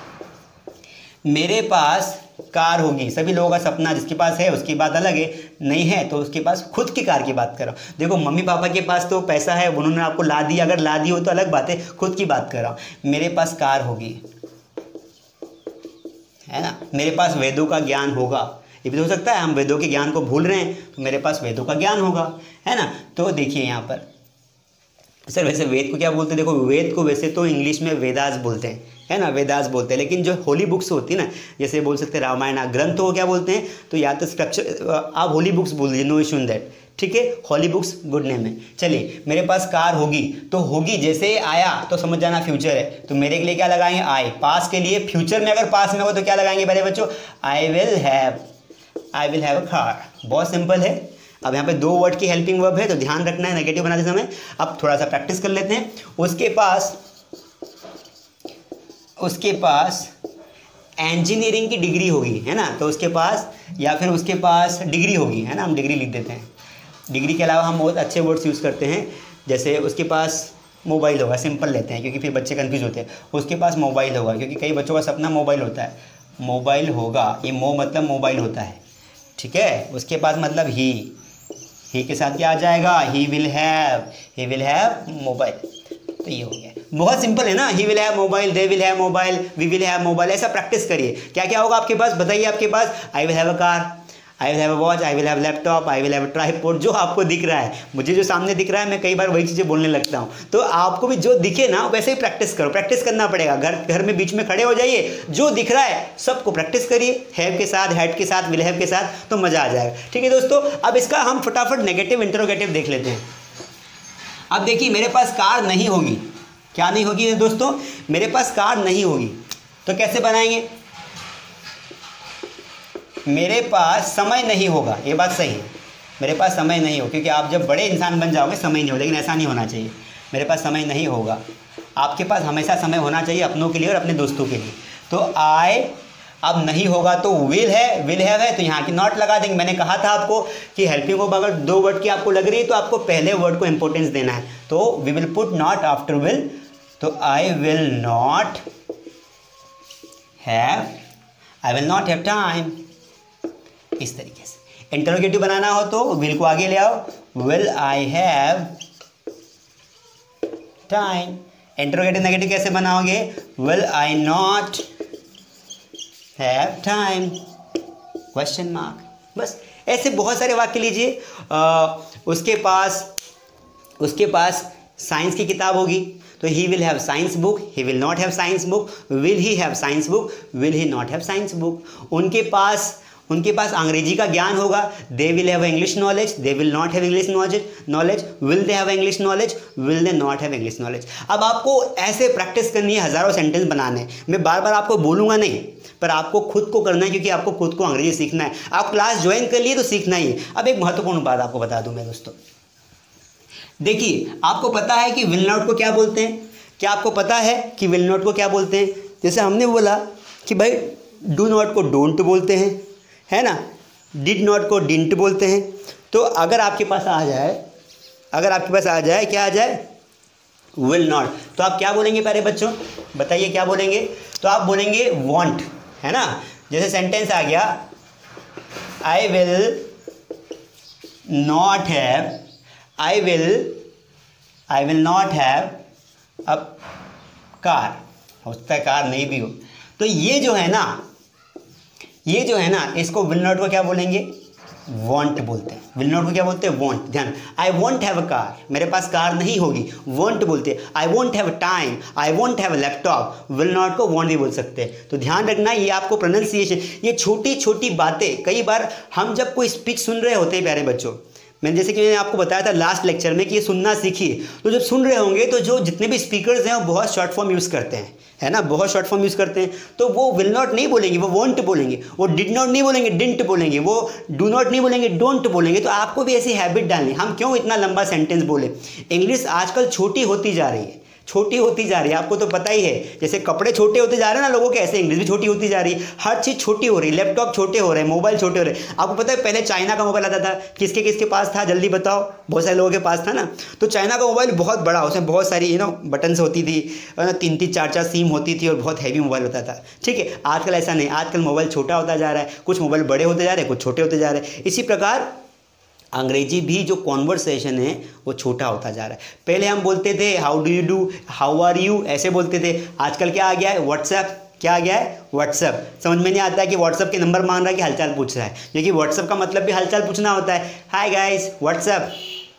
मेरे पास कार होगी। सभी लोगों का सपना, जिसके पास है उसकी बात अलग है, नहीं है तो उसके पास खुद की कार की बात कर रहा हूँ। देखो मम्मी पापा के पास तो पैसा है, उन्होंने आपको ला दी, अगर ला दी हो तो अलग बात है, खुद की बात कर रहा हूँ। मेरे पास कार होगी, है ना। मेरे पास वेदों का ज्ञान होगा, ये भी हो सकता है हम वेदों के ज्ञान को भूल रहे हैं, तो मेरे पास वेदों का ज्ञान होगा, है ना। तो देखिए यहाँ पर सर वैसे वेद को क्या बोलते हैं, देखो वेद को वैसे तो इंग्लिश में वेदास बोलते हैं, है ना, वेदास बोलते हैं। लेकिन जो होली बुक्स होती है ना, जैसे बोल सकते हैं रामायण ग्रंथ को क्या बोलते हैं, तो या तो स्ट्रक्चर आप होली बुक्स बोल दीजिए, नो इशू इन दैट, ठीक है। होली बुक्स गुड नेम है। चलिए मेरे पास कार होगी, तो होगी जैसे आया तो समझ जाना फ्यूचर है, तो मेरे के लिए क्या लगाएंगे, आई। पास के लिए, फ्यूचर में अगर पास में हो तो क्या लगाएंगे पहले बच्चों, I will have, I will have a car. बहुत सिंपल है। अब यहाँ पे दो वर्ड की हेल्पिंग वर्ब है, तो ध्यान रखना है नेगेटिव बनाते समय। अब थोड़ा सा प्रैक्टिस कर लेते हैं। उसके पास उसके पास इंजीनियरिंग की डिग्री होगी, है ना, तो उसके पास, या फिर उसके पास डिग्री होगी, है ना, हम डिग्री लिख देते हैं। डिग्री के अलावा हम बहुत अच्छे वर्ड्स यूज़ करते हैं, जैसे उसके पास मोबाइल होगा, सिंपल लेते हैं क्योंकि फिर बच्चे कंफ्यूज होते हैं। उसके पास मोबाइल होगा, क्योंकि कई बच्चों का सपना मोबाइल होता है। मोबाइल होगा, ये मो मतलब मोबाइल होता है, ठीक है। उसके पास मतलब ही, ही के साथ क्या आ जाएगा, he will have, he will have mobile. तो ये हो गया, बहुत सिंपल है ना। He will have mobile, they will have mobile, we will have mobile, ऐसा प्रैक्टिस करिए। क्या क्या होगा आपके पास, बताइए आपके पास, I will have a car, I will have a watch, I will have laptop, I will have a tripod. जो आपको दिख रहा है, मुझे जो सामने दिख रहा है, मैं कई बार वही चीज़ें बोलने लगता हूँ। तो आपको भी जो दिखे ना वैसे ही प्रैक्टिस करो, प्रैक्टिस करना पड़ेगा। घर घर में बीच में खड़े हो जाइए, जो दिख रहा है सबको प्रैक्टिस करिए, हैव के साथ, हैड के साथ, विल हैव के साथ, तो मज़ा आ जाएगा, ठीक है दोस्तों। अब इसका हम फटाफट नेगेटिव इंटरोगेटिव देख लेते हैं। अब देखिए मेरे पास कार नहीं होगी, क्या नहीं होगी दोस्तों, मेरे पास कार नहीं होगी, तो कैसे बनाएंगे, मेरे पास समय नहीं होगा। ये बात सही है, मेरे पास समय नहीं हो, क्योंकि आप जब बड़े इंसान बन जाओगे समय नहीं हो, लेकिन ऐसा नहीं होना चाहिए। मेरे पास समय नहीं होगा, आपके पास हमेशा समय होना चाहिए अपनों के लिए और अपने दोस्तों के लिए। तो आई, अब नहीं होगा तो विल है, विल हैव है, तो यहाँ की नॉट लगा देंगे। मैंने कहा था आपको कि हेल्पिंग वर्ब अगर दो वर्ड की आपको लग रही है तो आपको पहले वर्ड को इंपॉर्टेंस देना है, तो we will put not after will. तो I will not have, I will not have time, इस तरीके से। इंटरोगेटिव बनाना हो तो विल को आगे ले आओ, will I have time. Interrogative negative कैसे बनाओगे, will I not have time, question mark. बस ऐसे बहुत सारे वाक्य लीजिए। उसके पास उसके पास साइंस की किताब होगी, तो he will have science book, he will not have science book, will he have science book, will he not have science book. उनके पास उनके पास अंग्रेजी का ज्ञान होगा, they will have English knowledge, they will not have English knowledge knowledge will they have English knowledge, will they not have English knowledge. अब आपको ऐसे प्रैक्टिस करनी है, हज़ारों सेंटेंस बनाने। मैं बार बार आपको बोलूँगा नहीं, पर आपको खुद को करना है, क्योंकि आपको खुद को अंग्रेजी सीखना है। आप क्लास ज्वाइन कर लिए तो सीखना ही है। अब एक महत्वपूर्ण बात आपको बता दूँ मैं दोस्तों, देखिए आपको पता है कि विल नॉट को क्या बोलते हैं, क्या आपको पता है कि विल नॉट को क्या बोलते हैं। जैसे हमने बोला कि भाई डू नॉट को डोंट बोलते हैं, है ना, डिड नॉट को डिंट बोलते हैं। तो अगर आपके पास आ जाए अगर आपके पास आ जाए क्या आ जाए, विल नॉट, तो आप क्या बोलेंगे प्यारे बच्चों, बताइए क्या बोलेंगे। तो आप बोलेंगे वॉन्ट, है ना। जैसे सेंटेंस आ गया, I will not have, I will I will not have a car, हो सकता है कार नहीं भी हो। तो ये जो है ना ये जो है ना इसको विल नॉट को क्या बोलेंगे, वॉन्ट बोलते हैं। विल नॉट को क्या बोलते हैं, वॉन्ट। ध्यान, I won't have a car, मेरे पास कार नहीं होगी, वॉन्ट बोलते हैं। I won't have time, I won't have laptop, will not को वॉन्ट भी बोल सकते हैं। तो ध्यान रखना, ये आपको प्रोनाउंसिएशन, ये छोटी छोटी बातें, कई बार हम जब कोई स्पीच सुन रहे होते हैं प्यारे बच्चों, मैंने जैसे कि मैंने आपको बताया था लास्ट लेक्चर में कि ये सुनना सीखिए। तो जब सुन रहे होंगे तो जो जितने भी स्पीकर्स हैं वो बहुत शॉर्ट फॉर्म यूज़ करते हैं, है ना, बहुत शॉर्ट फॉर्म यूज़ करते हैं। तो वो विल नॉट नहीं बोलेंगे, वो वॉन्ट बोलेंगे, वो डिड नॉट नहीं बोलेंगे, डिडंट बोलेंगे, वो डू नॉट नहीं बोलेंगे, डोंट बोलेंगे। तो आपको भी ऐसी हैबिट डालनी, हम क्यों इतना लंबा सेंटेंस बोले। इंग्लिश आजकल छोटी होती जा रही है, छोटी होती जा रही है, आपको तो पता ही है। जैसे कपड़े छोटे होते जा रहे हैं ना लोगों के, ऐसे इंग्लिश भी छोटी होती जा रही है। हर चीज़ छोटी हो रही है, लैपटॉप छोटे हो रहे हैं, मोबाइल छोटे हो रहे हैं। आपको पता है पहले चाइना का मोबाइल आता था, किसके किसके पास था जल्दी बताओ, बहुत सारे लोगों के पास था ना। तो चाइना का मोबाइल बहुत बड़ा, उसमें बहुत सारी यू नो बटन्स होती थी, तीन तीन चार चार सिम होती थी और बहुत हैवी मोबाइल होता था, ठीक है। आजकल ऐसा नहीं, आजकल मोबाइल छोटा होता जा रहा है, कुछ मोबाइल बड़े होते जा रहे हैं, कुछ छोटे होते जा रहे हैं। इसी प्रकार अंग्रेजी भी जो कॉन्वर्सेशन है वो छोटा होता जा रहा है। पहले हम बोलते थे how do you do, how are you, ऐसे बोलते थे। आजकल क्या आ गया है, व्हाट्सएप, क्या आ गया है, व्हाट्सएप। समझ में नहीं आता है कि व्हाट्सएप के नंबर मांग रहा है कि हालचाल पूछ रहा है, क्योंकि व्हाट्सएप का मतलब भी हालचाल पूछना होता है। हाय गाइस व्हाट्सएप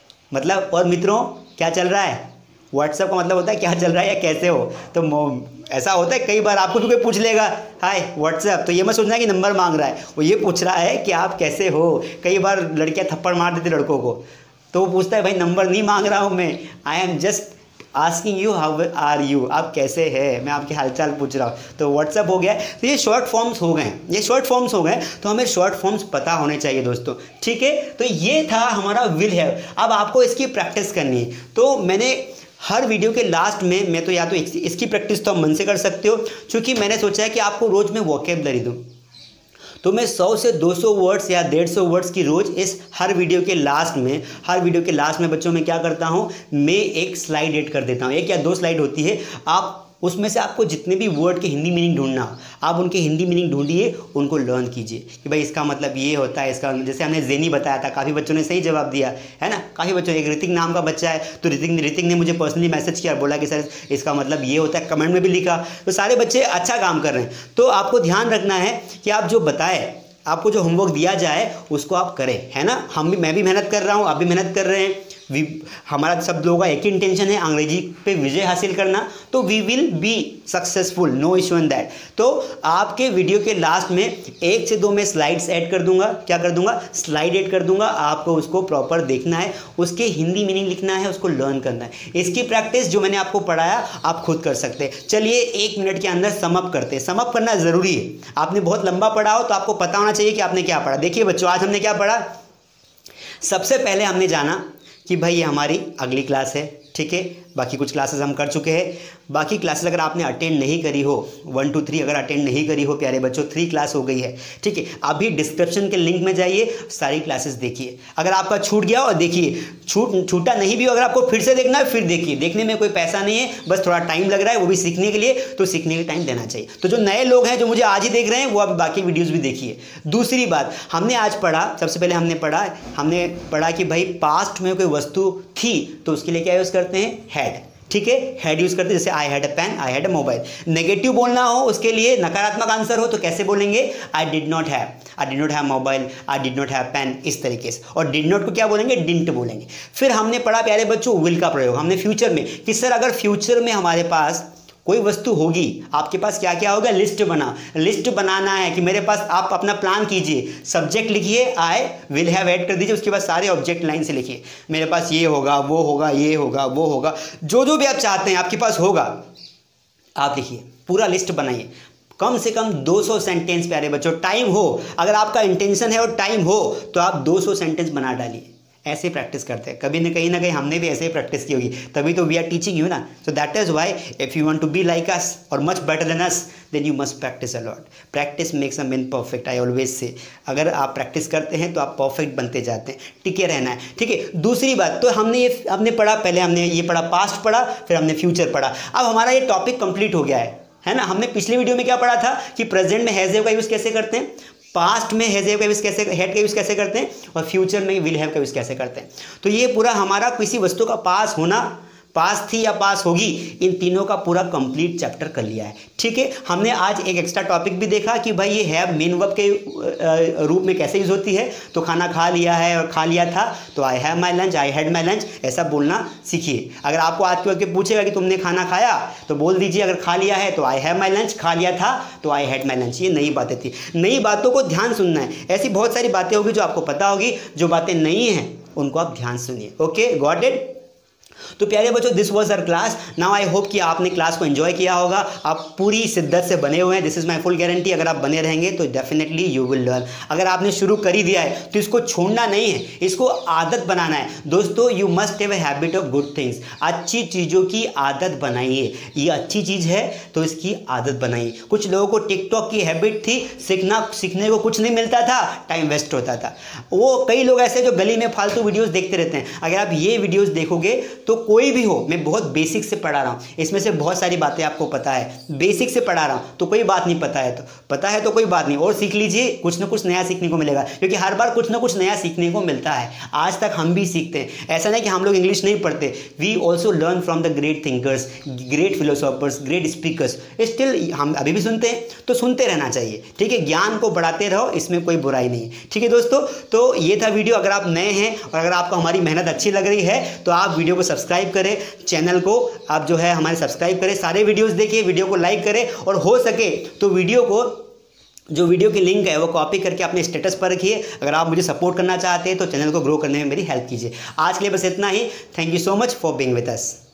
मतलब, और मित्रों क्या चल रहा है, व्हाट्सएप का मतलब होता है क्या चल रहा है या कैसे हो। तो ऐसा होता है कई बार आपको भी कोई पूछ लेगा हाय व्हाट्सएप, तो ये मत सोचना कि नंबर मांग रहा है, वो ये पूछ रहा है कि आप कैसे हो। कई बार लड़कियां थप्पड़ मार देती लड़कों को, तो वो पूछता है भाई नंबर नहीं मांग रहा हूँ मैं, I am just asking you how are you, आप कैसे हैं, मैं आपके हालचाल पूछ रहा हूँ। तो व्हाट्सएप हो गया। तो ये शॉर्ट फॉर्म्स हो गए, ये शॉर्ट फॉर्म्स हो गए, तो हमें शॉर्ट फॉर्म्स पता होने चाहिए दोस्तों, ठीक है। तो ये था हमारा विल हैव। अब आपको इसकी प्रैक्टिस करनी है। तो मैंने हर वीडियो के लास्ट में मैं तो या तो इसकी प्रैक्टिस तो आप मन से कर सकते हो, क्योंकि मैंने सोचा है कि आपको रोज़ मैं वोकैबुलरी दूँ, तो मैं सौ से दो सौ वर्ड्स या डेढ़ सौ वर्ड्स की रोज़ इस हर वीडियो के लास्ट में हर वीडियो के लास्ट में बच्चों में क्या करता हूँ, मैं एक स्लाइड ऐड कर देता हूँ। एक या दो स्लाइड होती है, आप उसमें से आपको जितने भी वर्ड के हिंदी मीनिंग ढूंढना हो, आप उनके हिंदी मीनिंग ढूंढिए, उनको लर्न कीजिए कि भाई इसका मतलब ये होता है, इसका जैसे हमने जेनी बताया था, काफ़ी बच्चों ने सही जवाब दिया है ना। काफ़ी बच्चों ने, एक ऋतिक नाम का बच्चा है, तो ऋतिक ने ऋतिक ने मुझे पर्सनली मैसेज किया, बोला कि सर इसका मतलब ये होता है, कमेंट में भी लिखा। तो सारे बच्चे अच्छा काम कर रहे हैं। तो आपको ध्यान रखना है कि आप जो बताए, आपको जो होमवर्क दिया जाए उसको आप करें, है ना। हम भी, मैं भी मेहनत कर रहा हूँ, आप भी मेहनत कर रहे हैं। वी हमारा सब लोगों का एक ही इंटेंशन है, अंग्रेजी पे विजय हासिल करना। तो we will be successful, no issue in that. तो आपके वीडियो के लास्ट में एक से दो मैं स्लाइड्स ऐड कर दूंगा। क्या कर दूंगा, स्लाइड ऐड कर दूंगा। आपको उसको प्रॉपर देखना है, उसके हिंदी मीनिंग लिखना है, उसको लर्न करना है। इसकी प्रैक्टिस जो मैंने आपको पढ़ाया आप खुद कर सकते हैं। चलिए एक मिनट के अंदर समअप करते हैं। समअप करना ज़रूरी है। आपने बहुत लंबा पढ़ा हो तो आपको पता होना चाहिए कि आपने क्या पढ़ा। देखिए बच्चों, आज हमने क्या पढ़ा। सबसे पहले हमने जाना कि भाई ये हमारी अगली क्लास है, ठीक है। बाकी कुछ क्लासेस हम कर चुके हैं। बाकी क्लासेस अगर आपने अटेंड नहीं करी हो, वन टू थ्री अगर अटेंड नहीं करी हो प्यारे बच्चों, थ्री क्लास हो गई है, ठीक है। अभी डिस्क्रिप्शन के लिंक में जाइए, सारी क्लासेस देखिए। अगर आपका छूट गया हो, देखिए, छूट छूटा नहीं भी हो, अगर आपको फिर से देखना है फिर देखिए। देखने में कोई पैसा नहीं है, बस थोड़ा टाइम लग रहा है, वो भी सीखने के लिए, तो सीखने के टाइम देना चाहिए। तो जो नए लोग हैं जो मुझे आज ही देख रहे हैं, वो आप बाकी वीडियोज़ भी देखिए। दूसरी बात, हमने आज पढ़ा, सबसे पहले हमने पढ़ा हमने पढ़ा कि भाई पास्ट में कोई वस्तु थी तो उसके लिए क्या यूज़ करते हैं, हैड, ठीक है। हैड यूज करते हैं, जैसे I had a pen, I had a mobile. Negative बोलना हो, उसके लिए नकारात्मक आंसर हो, तो कैसे बोलेंगे, I did not have, I did not have mobile, I did not have pen, इस तरीके से। और डिड नॉट को क्या बोलेंगे, डिडंट बोलेंगे। फिर हमने पढ़ा प्यारे बच्चों विल का प्रयोग। हमने फ्यूचर में कि सर अगर फ्यूचर में हमारे पास कोई वस्तु होगी, आपके पास क्या क्या होगा, लिस्ट बना लिस्ट बनाना है कि मेरे पास, आप अपना प्लान कीजिए। सब्जेक्ट लिखिए, आई विल हैव ऐड कर दीजिए, उसके बाद सारे ऑब्जेक्ट लाइन से लिखिए। मेरे पास ये होगा, वो होगा, ये होगा, वो होगा, जो जो भी आप चाहते हैं आपके पास होगा, आप लिखिए, पूरा लिस्ट बनाइए। कम से कम दो सौ सेंटेंस प्यारे बच्चों, टाइम हो, अगर आपका इंटेंशन है और टाइम हो तो आप दो सौ सेंटेंस बना डालिए। ऐसे प्रैक्टिस करते हैं, कभी न कहीं ना कहीं हमने भी ऐसे ही प्रैक्टिस की होगी, तभी तो वी आर टीचिंग यू ना। So that is why if you want to be like us और much better than us, then you must practice a lot. Practice makes a man perfect, I always say. अगर आप practice करते हैं तो आप perfect बनते जाते हैं, टिके रहना है, ठीक है। दूसरी बात, तो हमने ये हमने पढ़ा, पहले हमने ये पढ़ा पास्ट पढ़ा, फिर हमने फ्यूचर पढ़ा। अब हमारा ये टॉपिक कंप्लीट हो गया है, है ना। हमने पिछले वीडियो में क्या पढ़ा था कि प्रेजेंट में हैज हैव का यूज़ कैसे करते हैं, पास्ट में हैज हैव का यूज़ कैसे, हैड का यूज़ कैसे करते हैं, और फ्यूचर में विल हैव का यूज़ कैसे करते हैं। तो ये पूरा हमारा किसी वस्तु का पास होना, पास थी या पास होगी, इन तीनों का पूरा कंप्लीट चैप्टर कर लिया है, ठीक है। हमने आज एक एक्स्ट्रा टॉपिक भी देखा कि भाई ये हैव मेन वर्ब के रूप में कैसे यूज़ होती है। तो खाना खा लिया है और खा लिया था, तो I have my lunch, I had my lunch, ऐसा बोलना सीखिए। अगर आपको आज के वक्त पूछेगा कि तुमने खाना खाया, तो बोल दीजिए अगर खा लिया है तो आई हैव माई लंच, खा लिया था तो आई हैड माई लंच। ये नई बातें थी, नई बातों को ध्यान सुनना है। ऐसी बहुत सारी बातें होगी जो आपको पता होगी, जो बातें नई हैं उनको आप ध्यान सुनिए। Okay, got it. तो प्यारे बच्चों, this was our class. Now I hope कि आपने क्लास को एंजॉय किया होगा। आप पूरी शिद्दत से बने हुए हैं, this is my full guarantee. अगर आप बने रहेंगे तो डेफिनेटली यू विल लर्न। अगर आपने शुरू कर ही दिया है तो इसको छोड़ना नहीं है, इसको आदत बनाना है। दोस्तों, you must have a habit of good things. अच्छी चीज़ों की आदत बनाइए। ये अच्छी चीज़ है तो इसकी आदत बनाइए। कुछ लोगों को टिकटॉक की हैबिट थी, सीखना सीखने को कुछ नहीं मिलता था, टाइम वेस्ट होता था। वो कई लोग ऐसे जो गली में फालतू वीडियोज़ देखते रहते हैं। अगर आप ये वीडियोज़ देखोगे तो कोई भी हो, मैं बहुत बेसिक से पढ़ा रहा हूँ, इसमें से बहुत सारी बातें आपको पता है, बेसिक से पढ़ा रहा हूँ, तो कोई बात नहीं पता है तो पता है तो कोई बात नहीं, और सीख लीजिए, कुछ ना कुछ नया सीखने को मिलेगा, क्योंकि हर बार कुछ ना कुछ नया सीखने को मिलता है। आज तक हम भी सीखते हैं, ऐसा नहीं कि हम लोग इंग्लिश नहीं पढ़ते, we also learn from the great thinkers, great philosophers, great speakers. Still हम अभी भी सुनते हैं, तो सुनते रहना चाहिए, ठीक है। ज्ञान को बढ़ाते रहो, इसमें कोई बुराई नहीं है, ठीक है दोस्तों। तो ये था वीडियो। अगर आप नए हैं और अगर आपको हमारी मेहनत अच्छी लग रही है तो आप वीडियो को सब्सक्राइब करें, चैनल को आप जो है हमारे सब्सक्राइब करें, सारे वीडियोस देखिए, वीडियो को लाइक करें, और हो सके तो वीडियो को, जो वीडियो की लिंक है वो कॉपी करके अपने स्टेटस पर रखिए। अगर आप मुझे सपोर्ट करना चाहते हैं तो चैनल को ग्रो करने में मेरी हेल्प कीजिए। आज के लिए बस इतना ही। Thank you so much for being with us.